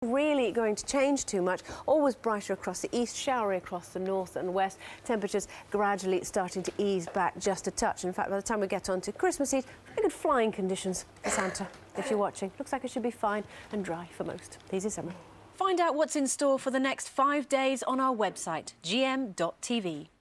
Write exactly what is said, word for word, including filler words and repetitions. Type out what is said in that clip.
really going to change too much. Always brighter across the east, showery across the north and west. Temperatures gradually starting to ease back just a touch. In fact, by the time we get on to Christmas Eve, very good flying conditions for Santa, if you're watching. Looks like it should be fine and dry for most. Easy summer. Find out what's in store for the next five days on our website, G M dot T V.